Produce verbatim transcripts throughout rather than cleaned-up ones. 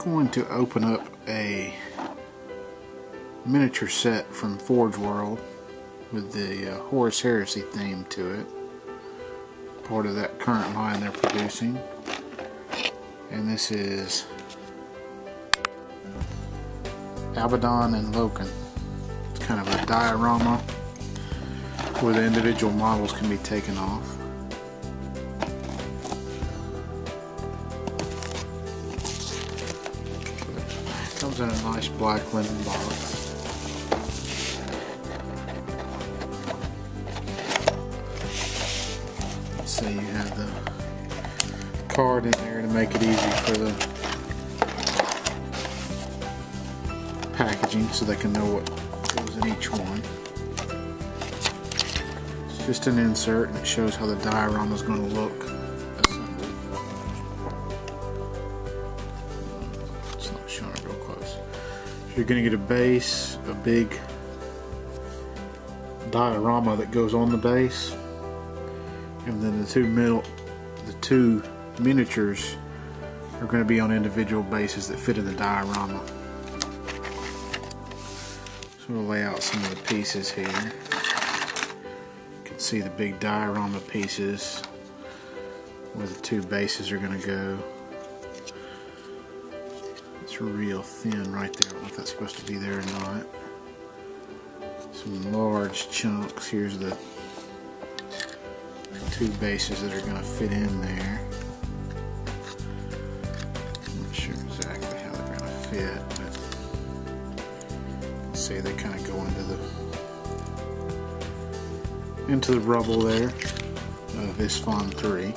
going to open up a miniature set from Forge World with the uh, Horus Heresy theme to it, part of that current line they're producing. And this is Abaddon and Loken. It's kind of a diorama where the individual models can be taken off. It comes in a nice black linen box. So you have the card in there to make it easy for the packaging so they can know what goes in each one. It's just an insert and it shows how the diorama is going to look assembled. It's not showing it real close. So you're going to get a base, a big diorama that goes on the base, and then the two middle, the two miniatures are going to be on individual bases that fit in the diorama. So we'll lay out some of the pieces here. You can see the big diorama pieces where the two bases are going to go. It's real thin right there. I don't know if that's supposed to be there or not. Some large chunks. Here's the two bases that are going to fit in there. I'm not sure exactly how they're going to fit, but you can see they kind of go into the into the rubble there of Isstvan three.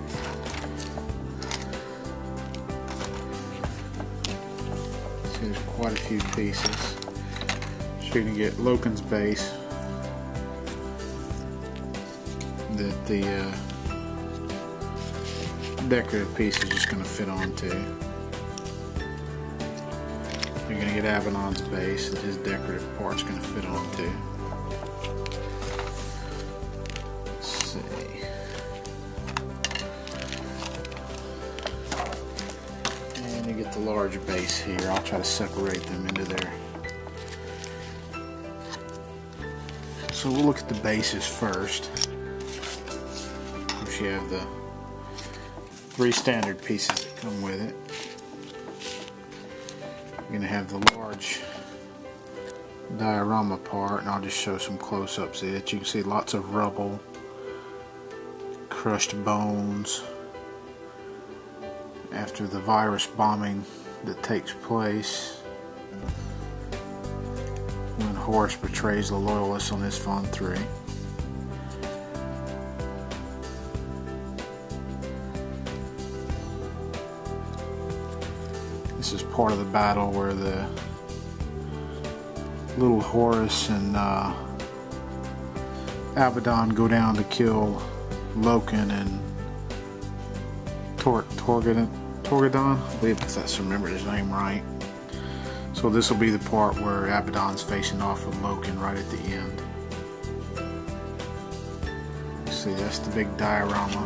So there's quite a few pieces. So you're going to get Loken's base that the uh, decorative piece is just going to fit onto. You're going to get Abaddon's base that his decorative part's going to fit onto. Let's see. And you get the large base here. I'll try to separate them into there. So we'll look at the bases first. You have the three standard pieces that come with it. You're going to have the large diorama part, and I'll just show some close-ups of it. You can see lots of rubble, crushed bones after the virus bombing that takes place when Horus betrays the loyalists on Isstvan three. This is part of the battle where the little Horus and uh, Abaddon go down to kill Loken and Tor Torgadon, Torgadon, I believe if that's remembered his name right. So this will be the part where Abaddon's facing off with Loken right at the end. See, that's the big diorama,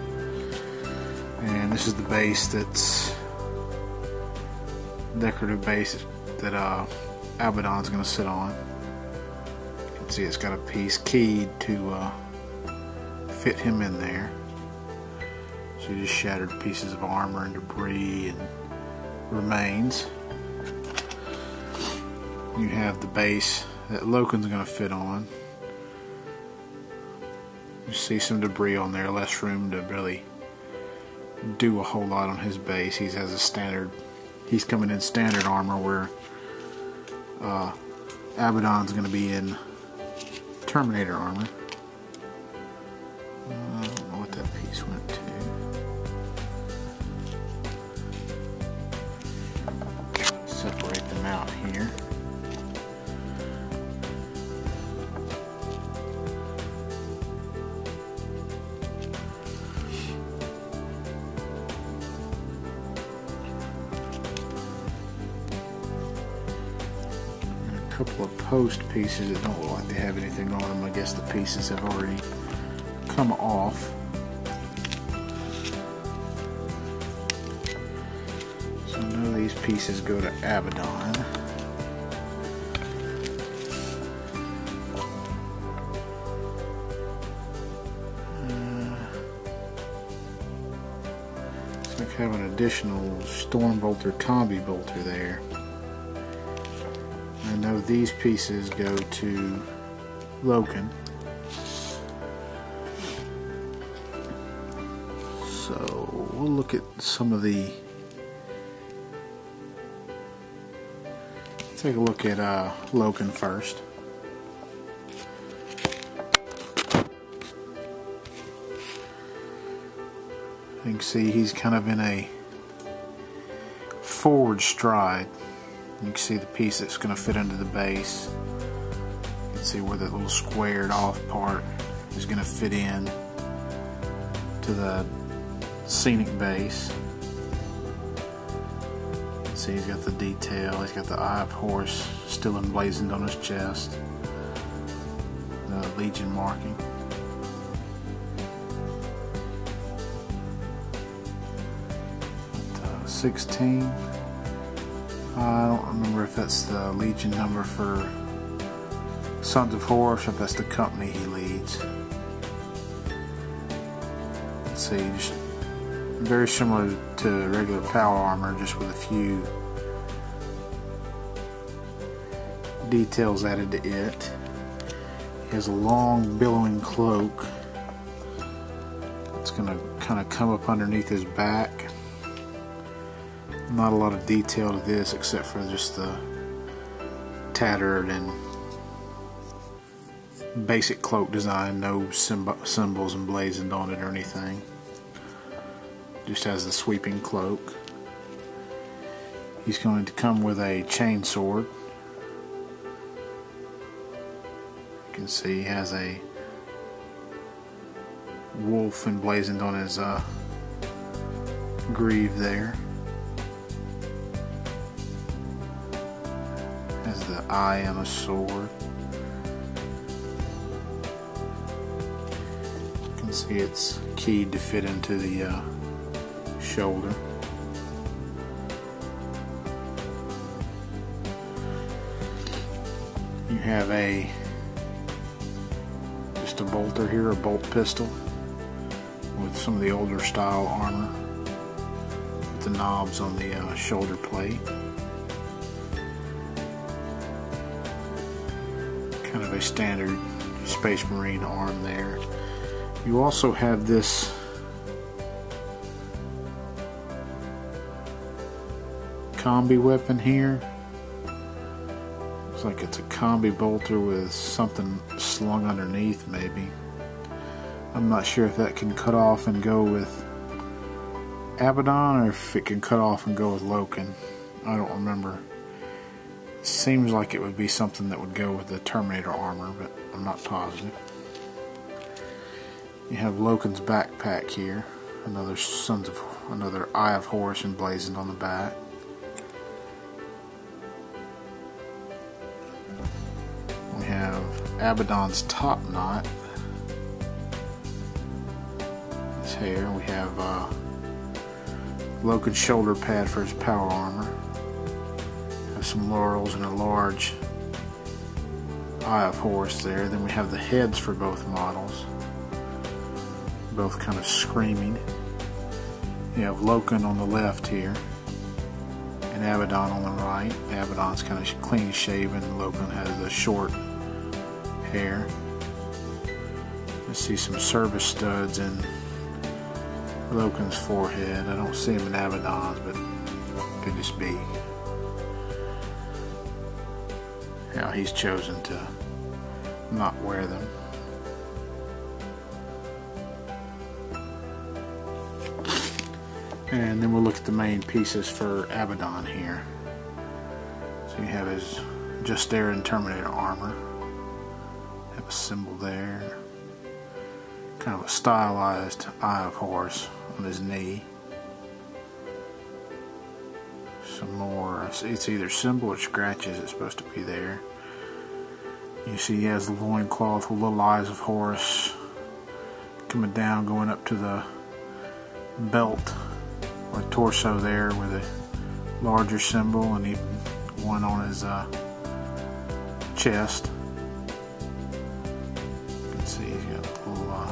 and this is the base that's decorative base that uh, Abaddon's going to sit on. You can see it's got a piece keyed to uh, fit him in there. So you just shattered pieces of armor and debris and remains. You have the base that Loken's going to fit on. You see some debris on there, less room to really do a whole lot on his base. He has a standard He's coming in standard armor, where uh, Abaddon's going to be in Terminator armor. Uh, I don't know what that piece went to. Separate them out here. Couple of post pieces that don't look like they have anything on them. I guess the pieces have already come off. So I know these pieces go to Abaddon. Have an additional storm bolter combi bolter there. I know these pieces go to Loken. So we'll look at some of the, take a look at uh, Loken first. You can see he's kind of in a forward stride. You can see the piece that's going to fit into the base. You can see where that little squared off part is going to fit in to the scenic base. You can see he's got the detail. He's got the Eye of Horus still emblazoned on his chest. The Legion marking. sixteen. I don't remember if that's the Legion number for Sons of Horus or if that's the company he leads. Let's see, just very similar to regular power armor, just with a few details added to it. He has a long billowing cloak that's going to kind of come up underneath his back. Not a lot of detail to this except for just the tattered and basic cloak design, no symbols emblazoned on it or anything. Just has the sweeping cloak. He's going to come with a chain sword. You can see he has a wolf emblazoned on his uh, greave there. Has the eye on a sword. You can see it's keyed to fit into the uh, shoulder. You have a just a bolter here, a bolt pistol with some of the older style armor with the knobs on the uh, shoulder plate. Kind of a standard Space Marine arm there. You also have this combi weapon here. Looks like it's a combi bolter with something slung underneath maybe. I'm not sure if that can cut off and go with Abaddon or if it can cut off and go with Loken. I don't remember. Seems like it would be something that would go with the Terminator armor, but I'm not positive. You have Loken's backpack here, another Sons of another Eye of Horus emblazoned on the back. We have Abaddon's top knot. His hair. We have uh, Loken's shoulder pad for his power armor. Some laurels and a large Eye of Horus there. Then we have the heads for both models, both kind of screaming. You have Loken on the left here and Abaddon on the right. Abaddon's kind of clean shaven, Loken has the short hair. You see some service studs in Loken's forehead. I don't see them in Abaddon's, but it could just be how he's chosen to not wear them. And then we'll look at the main pieces for Abaddon here. So you have his Justaerin Terminator armor. Have a symbol there. Kind of a stylized Eye of Horus on his knee. Some more, it's either symbol or scratches it's supposed to be there. You see he has the loincloth with little Eyes of Horus coming down, going up to the belt or torso there where the larger symbol, and even one on his uh, chest. You can see he's got a little, uh,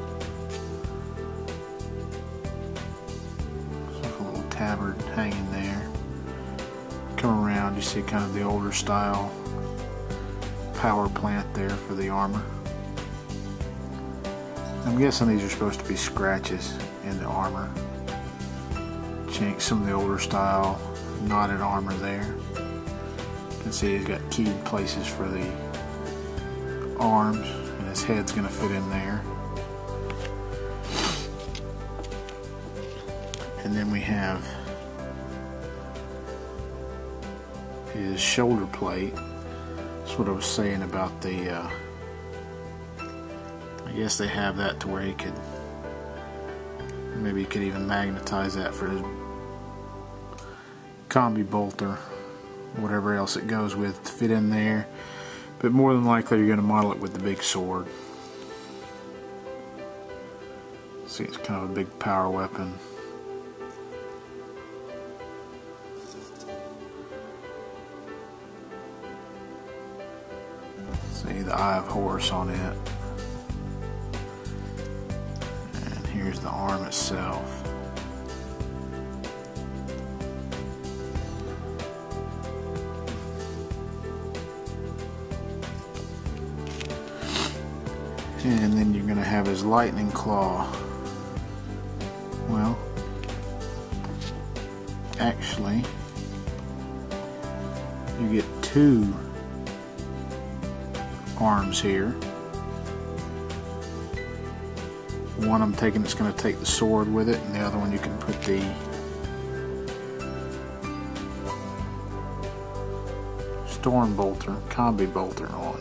like a little tabard hanging there. Come around, you see kind of the older style power plant there for the armor. I'm guessing these are supposed to be scratches in the armor. Chink, some of the older style knotted armor there. You can see he's got keyed places for the arms, and his head's going to fit in there. And then we have his shoulder plate. That's what I was saying about the uh, I guess they have that to where he could, maybe he could even magnetize that for his combi bolt or whatever else it goes with to fit in there. But more than likely you're going to model it with the big sword. See, it's kind of a big power weapon. See the Eye of Horus on it. And here's the arm itself. And then you're going to have his lightning claw. Well, actually, you get two arms here. One I'm taking that's going to take the sword with it, and the other one you can put the storm bolter, combi bolter on.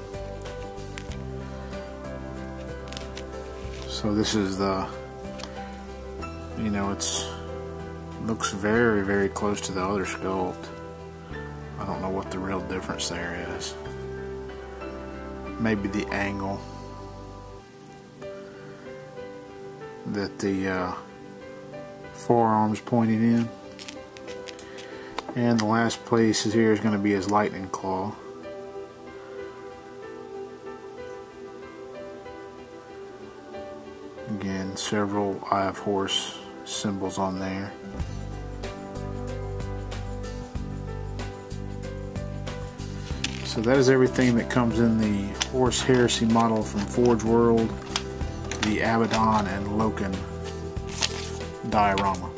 So this is the, you know, it's looks very, very close to the other sculpt. I don't know what the real difference there is. Maybe the angle that the uh, forearm's pointing in. And the last place is here is going to be his lightning claw. Again, several Eye of Horus symbols on there. So that is everything that comes in the Horus Heresy model from Forge World, the Abaddon and Loken diorama.